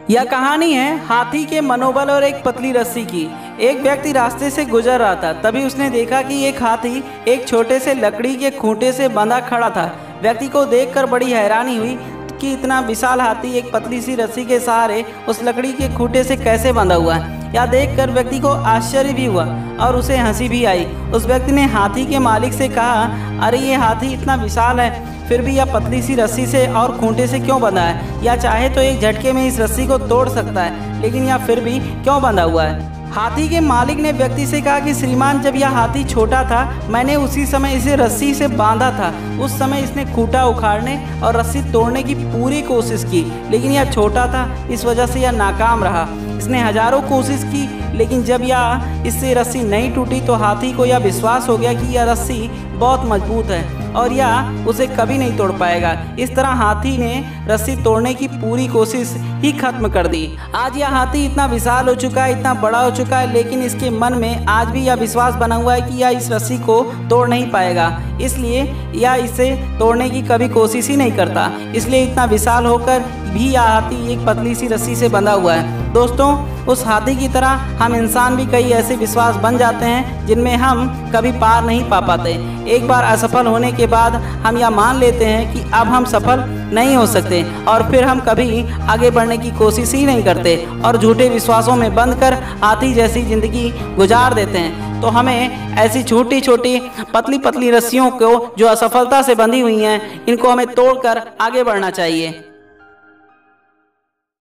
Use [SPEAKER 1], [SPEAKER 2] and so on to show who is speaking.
[SPEAKER 1] यह कहानी है हाथी के मनोबल और एक पतली रस्सी की। एक व्यक्ति रास्ते से गुजर रहा था, तभी उसने देखा कि एक हाथी एक छोटे से लकड़ी के खूंटे से बंधा खड़ा था। व्यक्ति को देखकर बड़ी हैरानी हुई कि इतना विशाल हाथी एक पतली सी रस्सी के सहारे उस लकड़ी के खूंटे से कैसे बंधा हुआ है। यह देखकर व्यक्ति को आश्चर्य भी हुआ और उसे हंसी भी आई। उस व्यक्ति ने हाथी के मालिक से कहा, अरे ये हाथी इतना विशाल है, फिर भी यह पतली सी रस्सी से और खूंटे से क्यों बंधा है? या चाहे तो एक झटके में इस रस्सी को तोड़ सकता है, लेकिन यह फिर भी क्यों बंधा हुआ है? हाथी के मालिक ने व्यक्ति से कहा कि श्रीमान, जब यह हाथी छोटा था मैंने उसी समय इसे रस्सी से बांधा था। उस समय इसने खूंटा उखाड़ने और रस्सी तोड़ने की पूरी कोशिश की, लेकिन यह छोटा था, इस वजह से यह नाकाम रहा। इसने हजारों कोशिश की, लेकिन जब यह इससे रस्सी नहीं टूटी तो हाथी को यह विश्वास हो गया कि यह रस्सी बहुत मजबूत है और यह उसे कभी नहीं तोड़ पाएगा। इस तरह हाथी ने रस्सी तोड़ने की पूरी कोशिश ही खत्म कर दी। आज यह हाथी इतना विशाल हो चुका है, इतना बड़ा हो चुका है, लेकिन इसके मन में आज भी यह विश्वास बना हुआ है कि यह इस रस्सी को तोड़ नहीं पाएगा, इसलिए यह इसे तोड़ने की कभी कोशिश ही नहीं करता। इसलिए इतना विशाल होकर भी यह हाथी एक पतली सी रस्सी से बंधा हुआ है। दोस्तों, उस हाथी की तरह हम इंसान भी कई ऐसे विश्वास बन जाते हैं जिनमें हम कभी पार नहीं पा पाते। एक बार असफल होने के बाद हम यह मान लेते हैं कि अब हम सफल नहीं हो सकते और फिर हम कभी आगे बढ़ने की कोशिश ही नहीं करते और झूठे विश्वासों में बंध कर हाथी जैसी जिंदगी गुजार देते हैं। तो हमें ऐसी छोटी छोटी पतली पतली रस्सियों को जो असफलता से बंधी हुई हैं, इनको हमें तोड़कर आगे बढ़ना चाहिए।